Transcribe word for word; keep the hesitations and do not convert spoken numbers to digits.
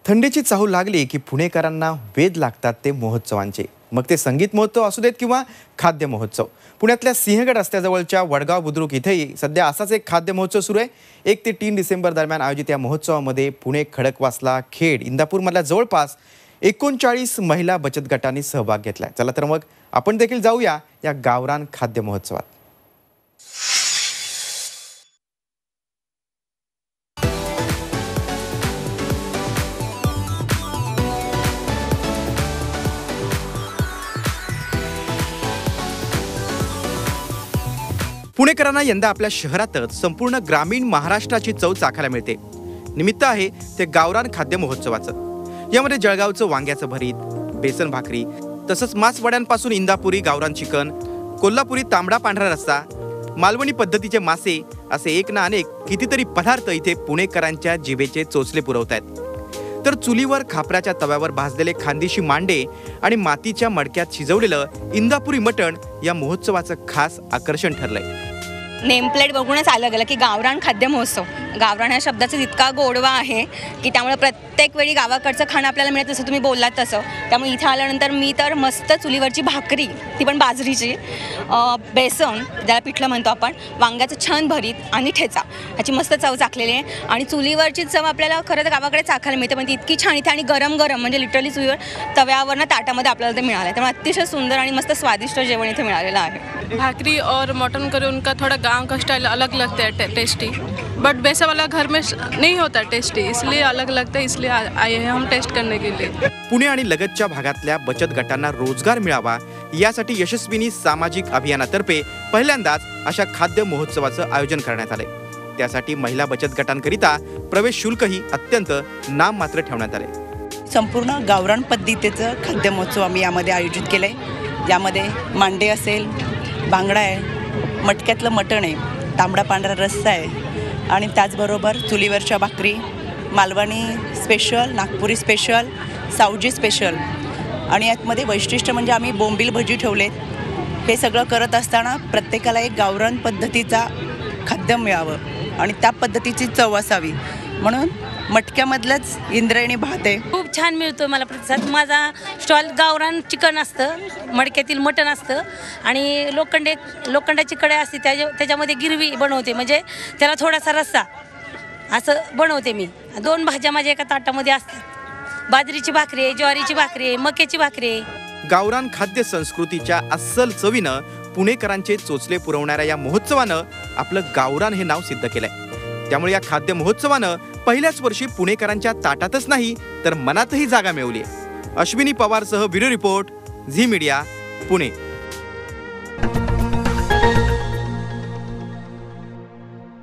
थंडीची चाहूल लागली की पुणेकरांना वेध लागतात ते महोत्सवांचे. मग ते संगीत महोत्सव असू देत किंवा खाद्य महोत्सव. पुण्यातल्या सिंहगड रस्त्याजवळच्या वडगाव बुद्रुक इथेही सध्या असाच एक खाद्य महोत्सव सुरू आहे. एक ते तीन डिसेंबर दरम्यान आयोजित या महोत्सवामध्ये पुणे, खडकवासला, खेड, इंदापूरमधल्या जवळपास एकोणचाळीस महिला बचत गटांनी सहभाग घेतलाय. चला तर मग आपण देखील जाऊया या गावरान खाद्य महोत्सवात. पुणेकरांना यंदा आपल्या शहरातच संपूर्ण ग्रामीण महाराष्ट्राची चव चाखायला मिळते. निमित्त आहे ते गावरान खाद्य महोत्सवाचं. यामध्ये जळगावचं वांग्याचं भरीत, बेसन भाकरी, तसंच मासवड्यांपासून इंदापुरी गावरान चिकन, कोल्हापुरी तांबडा पांढरा रस्सा, मालवणी पद्धतीचे मासे असे एक ना अनेक कितीतरी पदार्थ इथे पुणेकरांच्या जिभेचे चोचले पुरवतायत. तर चुलीवर खापराच्या तव्यावर भाजलेले खानदेशी मांडे आणि मातीच्या मडक्यात शिजवलेलं इंदापुरी मटण या महोत्सवाचं खास आकर्षण ठरलंय. नेमप्लेट बघूनच आलं गेलं की गावरान खाद्य महोत्सव. गावरान या शब्दाचा इतका गोडवा आहे की त्यामुळे प्रत्येक वेळी गावाकडचं खाणं आपल्याला मिळतं, जसं तुम्ही बोललात तसं. त्यामुळे इथं आल्यानंतर मी तर मस्त चुलीवरची भाकरी, ती पण बाजरीची, बेसन ज्याला पिठलं म्हणतो आपण, वांग्याचं छान भरीत आणि ठेचा, ह्याची मस्त चव चाखलेली आहे. आणि चुलीवरची चव आपल्याला खरं तर गावाकडे चाखायला मिळते, पण ती इतकी छान इथे आणि गरम गरम म्हणजे लिटरली चुलीवर तव्यावरनं ताटामध्ये आपल्याला ते मिळालं. त्यामुळे अतिशय सुंदर आणि मस्त स्वादिष्ट जेवण इथे मिळालेलं आहे. भाकरी और मटन करी उनका थोड़ा गांव का स्टाइल अलग लगता है, टे, टेस्टी, बट वैसा वाला घर में नहीं होता टेस्टी, इसलिए अलग लगता है, इसलिए आए हैं हम टेस्ट करने के लिए. पुणे आणि लगतच्या भागातल्या बचत गटांना रोजगार मिळावा यासाठी यशस्विनी सामाजिक अभियानातर्फे पहिल्यांदाच अशा खाद्य महोत्सवाचं आयोजन करण्यात आले. त्यासाठी महिला बचत गटांकरिता प्रवेश शुल्कही अत्यंत नाममात्र ठेवण्यात आले. संपूर्ण गावरान पद्धतीचं खाद्य महोत्सव आम्ही यामध्ये आयोजित केलंय. यामध्ये मांडे असेल, बांगडा आहे, मटक्यातलं मटण आहे, तांबडा पांढरा रस्सा आहे आणि त्याचबरोबर चुलीवरच्या भाकरी, Malvani special, Nagpuri special, Saoji special. आणि यातमध्ये वैशिष्ट्य म्हणजे आम्ही बोंबील भजी ठेवलेत. हे सगळं करत असताना प्रत्येकाला एक गावरान पद्धतीचा खाद्य मिळावं आणि त्या पद्धतीची चव असावी म्हणून मटक्यामधलंच इंद्रायणी भात आहे. खूप छान मिळतो मला प्रतिसाद. माझा स्टॉल गावरान चिकन असतं, मडक्यातील मटण असतं आणि लोखंडे लोखंडाची कढई असते, त्याच्या त्याच्यामध्ये गिरवी बनवते, म्हणजे त्याला थोडासा रस्सा असं बनवते मी. दोन भाज्या माझ्या एका ताटामध्ये असतात. बाजरीची भाकरी आहे, ज्वारीची भाकरी आहे, मक्याची भाकरी आहे. गावरान खाद्य संस्कृतीच्या अस्सल चवीनं पुणेकरांचे चोचले पुरवणाऱ्या या महोत्सवानं आपलं गावरान हे नाव सिद्ध केलंय. त्यामुळे या खाद्य महोत्सवानं पहिल्याच वर्षी पुणेकरांच्या ताटातच नाही तर मनातही जागा मिळवली आहे. अश्विनी पवारसह bureau report, Zee Media, Pune.